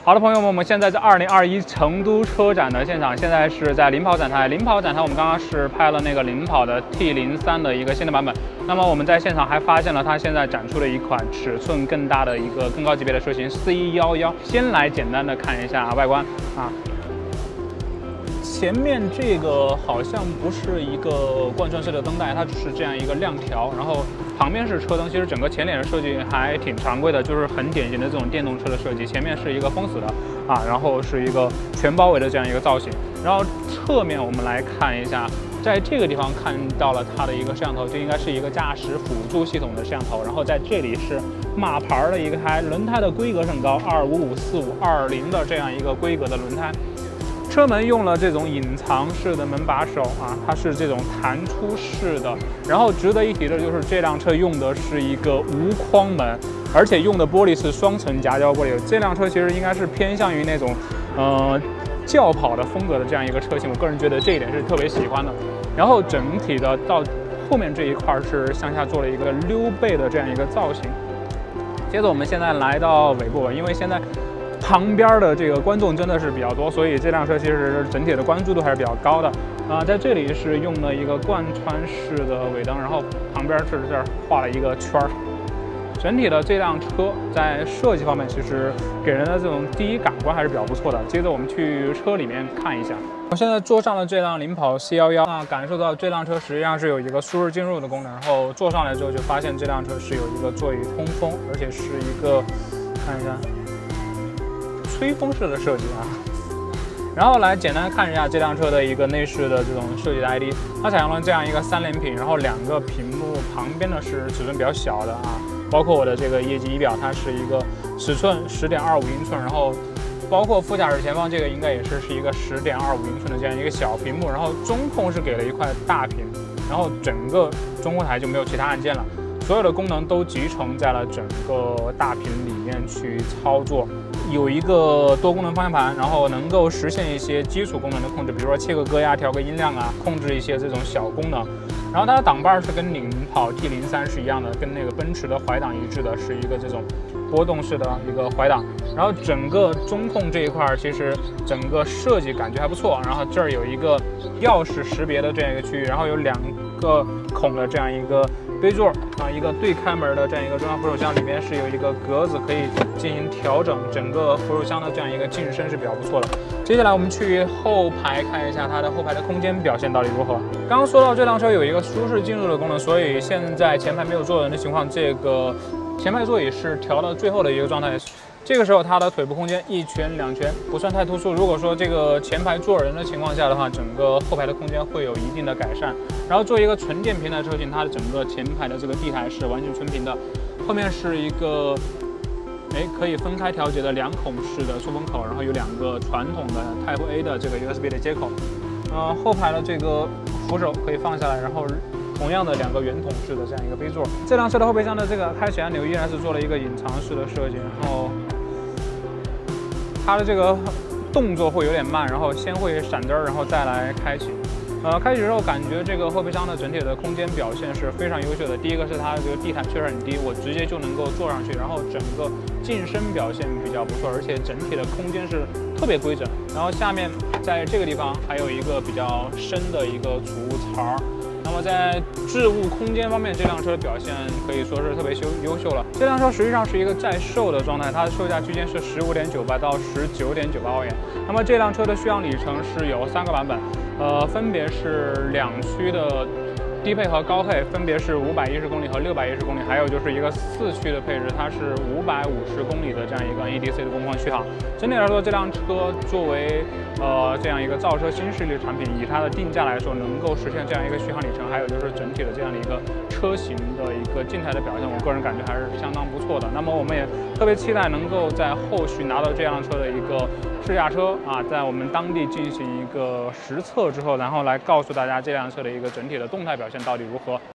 好的，朋友们，我们现在在2021成都车展的现场，现在是在领跑展台。领跑展台，我们刚刚是拍了那个领跑的 T03的一个新的版本。那么我们在现场还发现了它现在展出了一款尺寸更大的一个更高级别的车型 C11。先来简单的看一下外观啊。 前面这个好像不是一个贯穿式的灯带，它只是这样一个亮条，然后旁边是车灯。其实整个前脸的设计还挺常规的，就是很典型的这种电动车的设计。前面是一个封死的啊，然后是一个全包围的这样一个造型。然后侧面我们来看一下，在这个地方看到了它的一个摄像头，这应该是一个驾驶辅助系统的摄像头。然后在这里是马牌的一个胎，轮胎的规格很高，255/4520的这样一个规格的轮胎。 车门用了这种隐藏式的门把手啊，它是这种弹出式的。然后值得一提的就是这辆车用的是一个无框门，而且用的玻璃是双层夹胶玻璃。这辆车其实应该是偏向于那种轿跑的风格的这样一个车型，我个人觉得这一点是特别喜欢的。然后整体的到后面这一块是向下做了一个溜背的这样一个造型。接着我们现在来到尾部，因为现在 旁边的这个观众真的是比较多，所以这辆车其实整体的关注度还是比较高的啊。在这里是用了一个贯穿式的尾灯，然后旁边是这儿画了一个圈儿。整体的这辆车在设计方面，其实给人的这种第一感官还是比较不错的。接着我们去车里面看一下。我现在坐上了这辆领跑 C11啊，感受到这辆车实际上是有一个舒适进入的功能。然后坐上来之后就发现这辆车是有一个座椅通风，而且是一个看一下。 吹风式的设计啊，然后来简单看一下这辆车的一个内饰的这种设计的 ID， 它采用了这样一个3连屏，然后2个屏幕旁边呢是尺寸比较小的啊，包括我的这个液晶仪表，它是一个尺寸10.25英寸，然后包括副驾驶前方这个应该也是一个10.25英寸的这样一个小屏幕，然后中控是给了一块大屏，然后整个中控台就没有其他按键了，所有的功能都集成在了整个大屏里面去操作。 有一个多功能方向盘，然后能够实现一些基础功能的控制，比如说切个歌呀、调个音量啊，控制一些这种小功能。然后它的挡把是跟领跑 T03是一样的，跟那个奔驰的怀挡一致的，是一个这种波动式的一个怀挡。然后整个中控这一块其实整个设计感觉还不错。然后这儿有一个钥匙识别的这样一个区域，然后有2个孔的这样一个 杯座啊，一个对开门的这样一个中央扶手箱，里面是有一个格子可以进行调整，整个扶手箱的这样一个进深是比较不错的。接下来我们去后排看一下它的后排的空间表现到底如何。刚刚说到这辆车有一个舒适进入的功能，所以现在前排没有坐人的情况，这个前排座椅是调到最后的一个状态。 这个时候，它的腿部空间1拳2拳不算太突出。如果说这个前排坐人的情况下的话，整个后排的空间会有一定的改善。然后作为一个纯电平台车型，它的整个前排的这个地台是完全纯平的，后面是一个可以分开调节的2孔式的出风口，然后有2个传统的 Type A 的这个 USB 的接口。后排的这个扶手可以放下来，然后 同样的2个圆筒式的这样一个杯座，这辆车的后备箱的这个开启按钮依然是做了一个隐藏式的设计，然后它的这个动作会有点慢，然后先会闪灯，然后再来开启。开启之后感觉这个后备箱的整体的空间表现是非常优秀的。第一个是它的这个地毯确实很低，我直接就能够坐上去，然后整个进深表现比较不错，而且整体的空间是特别规整。然后下面在这个地方还有一个比较深的一个储物槽。 那么在置物空间方面，这辆车的表现可以说是特别优秀了。这辆车实际上是一个在售的状态，它的售价区间是15.98到19.98澳元。那么这辆车的续航里程是有3个版本，分别是2驱的低配和高配，分别是510公里和610公里，还有就是一个4驱的配置，它是550公里的这样一个 NEDC 的工况续航。整体来说，这辆车作为这样一个造车新势力的产品，以它的定价来说，能够实现这样一个续航里程，还有就是整体的这样的一个车型的一个静态的表现，我个人感觉还是相当不错的。那么我们也特别期待能够在后续拿到这辆车的一个试驾车啊，在我们当地进行一个实测之后，然后来告诉大家这辆车的一个整体的动态表现到底如何。